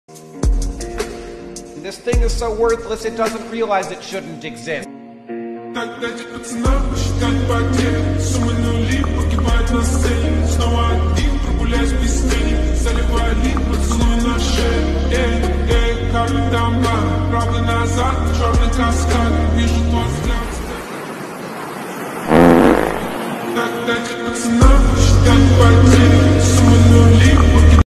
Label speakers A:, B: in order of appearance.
A: This thing is so worthless it doesn't realize it shouldn't exist.
B: Так дайте пацанам посчитать потери. Суммы нули погибают на сцене. Снова один, прогуляюсь без тени. Заливаю лик, поцелуй на шее. Карты дома, правда назад, черный каскад. Вижу твой взгляд. Так дайте пацанам посчитать потери. Суммы нули